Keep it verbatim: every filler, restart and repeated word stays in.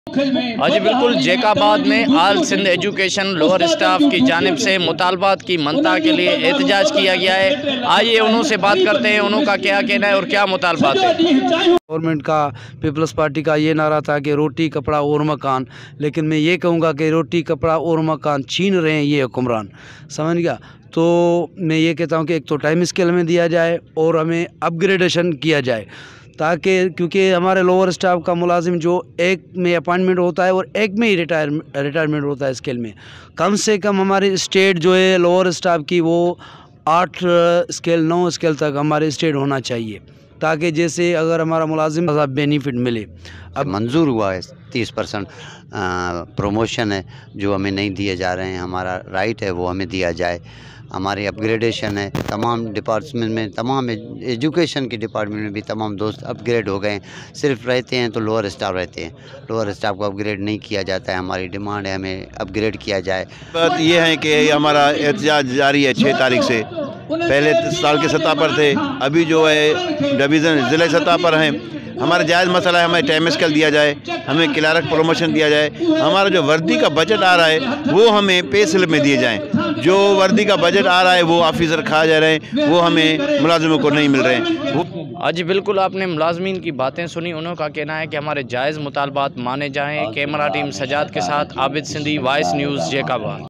آج بالکل جیکاباد میں all Sindh education lower staff کی جانب سے مطالبات کی منطقہ کے لیے احتجاج کیا گیا ہے۔ آئیے انہوں سے بات کرتے ہیں، انہوں کا کیا کہنا ہے اور کیا مطالبات ہیں۔ گورنمنٹ کا پیپلز پارٹی کا یہ نعرہ تھا کہ روٹی کپڑا اور مکان، لیکن میں یہ کہوں گا کہ روٹی کپڑا اور مکان چھین رہے ہیں یہ حکمران، سمجھ گیا۔ تو میں یہ کہتا ہوں کہ ایک تو ٹائم اسکیل میں دیا جائے اور ہمیں اپ گریڈیشن کیا جائے، تاکہ کیونکہ ہمارے لوور اسٹاف کا ملازم جو ایک میں اپائنٹمنٹ ہوتا ہے اور ایک میں ہی ریٹائر ریٹائرمنٹ ہوتا ہے اسکیل میں، کم سے کم ہماری اسٹیٹ جو ہے لوور اسٹاف کی وہ آٹھ اسکیل نو اسکیل تک ہمارے اسٹیٹ ہونا چاہیے، تاکہ جیسے اگر ہمارا ملازم بینیفٹ ملے۔ اب منظور ہوا ہے تیس پرسنٹ پروموشن ہے جو ہمیں نہیں دیے جا رہے ہیں، ہمارا رائٹ ہے وہ ہمیں دیا جائے۔ ہماری اپ گریڈیشن ہے تمام ڈپارٹمنٹ میں، تمام ایجوکیشن کے ڈپارٹمنٹ میں بھی تمام دوست اپ گریڈ ہو گئے ہیں، صرف رہتے ہیں تو لوور اسٹاف رہتے ہیں، لوور اسٹاف کو اپ گریڈ نہیں کیا جاتا ہے۔ ہماری ڈیمانڈ ہے ہمیں اپ گریڈ کیا جائے۔ بات یہ ہے کہ ہمارا احتجاج جاری ہے چھ تاریخ سے، پہلے سال کے سطح پر تھے، ابھی جو ہے ڈویژن ضلع سطح پر ہیں۔ ہمارا جائز مسئلہ ہے ہمیں ٹائم اسکیل دیا جائے، ہمیں کلرک پروموشن دیا جائے، ہمارا جو وردی کا بجٹ آ رہا ہے وہ ہمیں پے سلپ میں دیے جائیں۔ جو وردی کا بجٹ آ رہا ہے وہ آفیسر کھا جا رہے ہیں، وہ ہمیں ملازموں کو نہیں مل رہے ہیں۔ آج بالکل آپ نے ملازمین کی باتیں سنی، انہوں کا کہنا ہے کہ ہمارے جائز مطالبات مانے جائیں۔ کیمرہ ٹیم سجاد کے ساتھ عابد سندھی، وائس نیوز، جیکاباد۔